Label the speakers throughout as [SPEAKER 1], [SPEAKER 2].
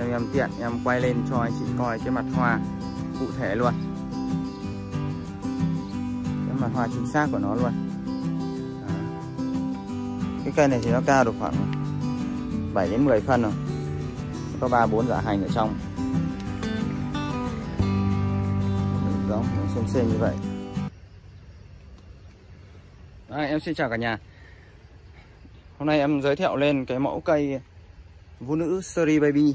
[SPEAKER 1] em tiện em quay lên cho anh chị coi cái mặt hoa cụ thể luôn, cái mặt hoa chính xác của nó luôn. Đó. Cái cây này thì nó cao được khoảng 7 đến 10 phân rồi, có 3-4 giả hành ở trong, giống xem như vậy. Em xin chào cả nhà. Hôm nay em giới thiệu lên cái mẫu cây vũ nữ Cherry Baby.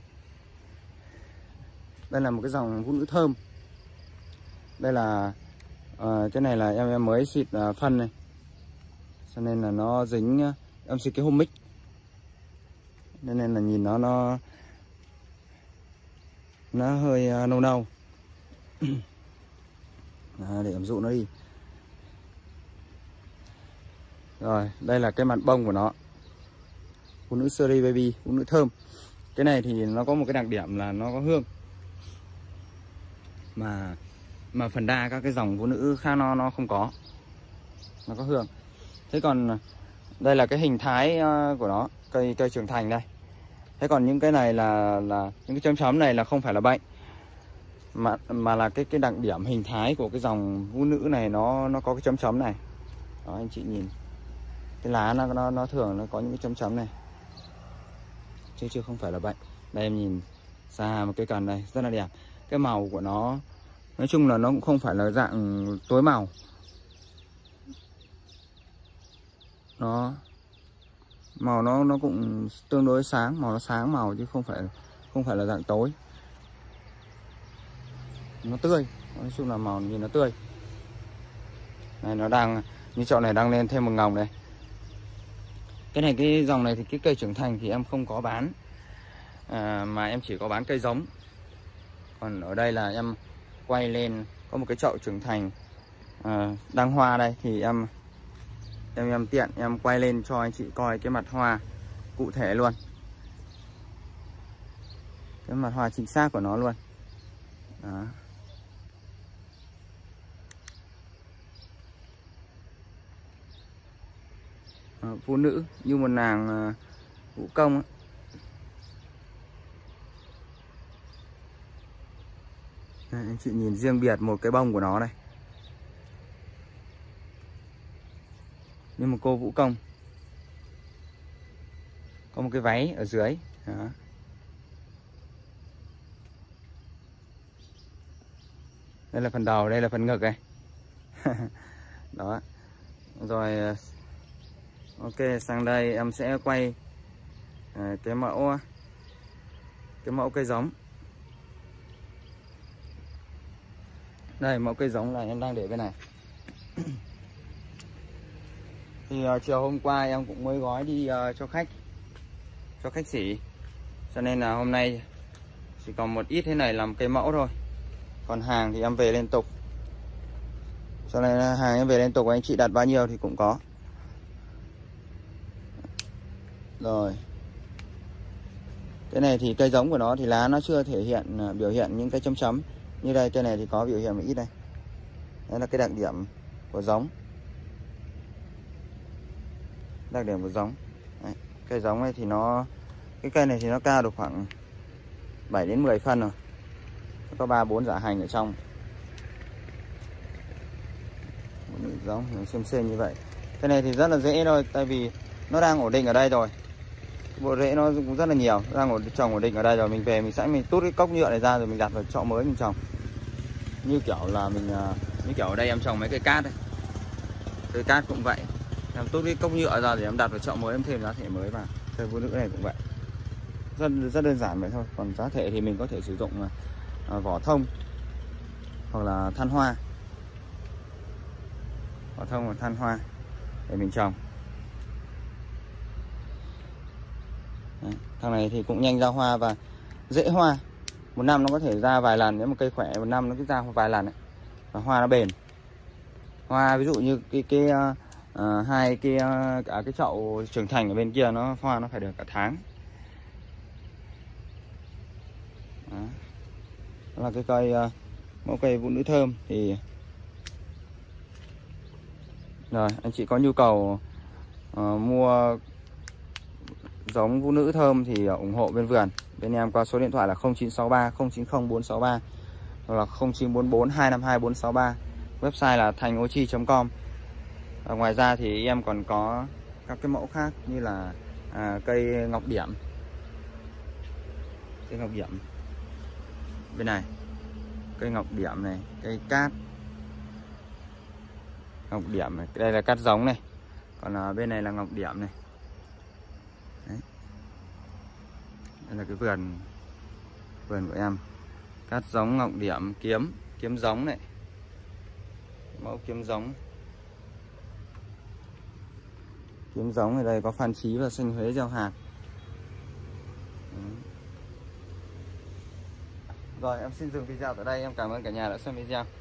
[SPEAKER 1] Đây là một cái dòng vũ nữ thơm. Đây là cái này là em mới xịt phân này, cho nên là nó dính, em xịt cái hôm mix nên là nhìn nó hơi nâu nâu. Để em dụ nó đi. Rồi, đây là cái mặt bông của nó, phụ nữ Cherry Baby, phụ nữ thơm. Cái này thì nó có một cái đặc điểm là nó có hương, mà phần đa các cái dòng phụ nữ khác nó không có, nó có hương. Thế còn đây là cái hình thái của nó, cây trưởng thành đây. Thế còn những cái này là những cái chấm này là không phải là bệnh, mà là cái đặc điểm hình thái của cái dòng vũ nữ này, nó có cái chấm này. Đó, anh chị nhìn cái lá nó thường nó có những cái chấm này, chứ không phải là bệnh. Đây em nhìn xa một cái cành này rất là đẹp. Cái màu của nó nói chung là nó cũng không phải là dạng tối màu, màu nó cũng tương đối sáng, màu nó sáng màu chứ không phải là dạng tối. Nó tươi, nói chung là màu nhìn nó tươi. Này nó đang như chậu này đang lên thêm một ngồng này. Cái dòng này thì cái cây trưởng thành thì em không có bán, mà em chỉ có bán cây giống. Còn ở đây là em quay lên có một cái chậu trưởng thành đang hoa đây, thì em tiện em quay lên cho anh chị coi cái mặt hoa cụ thể luôn, cái mặt hoa chính xác của nó luôn. Đó. Phụ nữ như một nàng vũ công ấy. Đây, anh chị nhìn riêng biệt một cái bông của nó này, như một cô vũ công, có một cái váy ở dưới. Đó. Đây là phần đầu, đây là phần ngực này. Đó. Rồi ok, sang đây em sẽ quay cái mẫu cây giống. Đây, mẫu cây giống là em đang để bên này. Thì chiều hôm qua em cũng mới gói đi cho khách xỉ, cho nên là hôm nay chỉ còn một ít thế này làm cây mẫu thôi. Còn hàng thì em về liên tục, cho nên là hàng em về liên tục, anh chị đặt bao nhiêu thì cũng có. Rồi, cái này thì cây giống của nó thì lá nó chưa thể hiện biểu hiện những cái chấm. Như đây, cây này thì có biểu hiện một ít đây. Đấy là cái đặc điểm của giống. Đặc điểm của giống. Đấy, cây giống này thì cái cây này thì nó cao được khoảng 7 đến 10 phân rồi. Có 3-4 giả hành ở trong. Giống xem như vậy. Cái này thì rất là dễ thôi, tại vì nó đang ổn định ở đây rồi. Bộ rễ nó cũng rất là nhiều, đang trồng ổn định ở đây rồi. Mình về mình tút cái cốc nhựa này ra rồi mình đặt vào chậu mới mình trồng. Như kiểu là như kiểu ở đây em trồng mấy cây cát đây. Cây cát cũng vậy. Em tút cái cốc nhựa ra để em đặt vào chậu mới, em thêm giá thể mới vào. Cây vũ nữ này cũng vậy. Rất đơn giản vậy thôi. Còn giá thể thì mình có thể sử dụng vỏ thông hoặc là than hoa. Vỏ thông và than hoa để mình trồng. Đấy, thằng này thì cũng nhanh ra hoa và dễ hoa. Một năm nó có thể ra vài lần, nếu một cây khỏe một năm nó cứ ra vài lần ấy. Và hoa nó bền. Hoa ví dụ như cả cái chậu trưởng thành ở bên kia hoa nó phải được cả tháng. Đó là cái mẫu cây vũ nữ thơm. Thì rồi anh chị có nhu cầu mua giống vũ nữ thơm thì ủng hộ bên vườn bên em qua số điện thoại là 0963 090 463 hoặc là 0944 252 463. Website là thanhochi.com. Ngoài ra thì em còn có các cái mẫu khác như là cây ngọc điểm. Cây ngọc điểm bên này, cây ngọc điểm này, cây cát ngọc điểm này, đây là cát giống này, còn bên này là ngọc điểm này. Đấy. Đây là cái vườn của em, cát giống ngọc điểm, kiếm giống này, mẫu kiếm giống ở đây có Phan Chí và xanh Huế gieo hạt. Rồi em xin dừng video tại đây, em cảm ơn cả nhà đã xem video.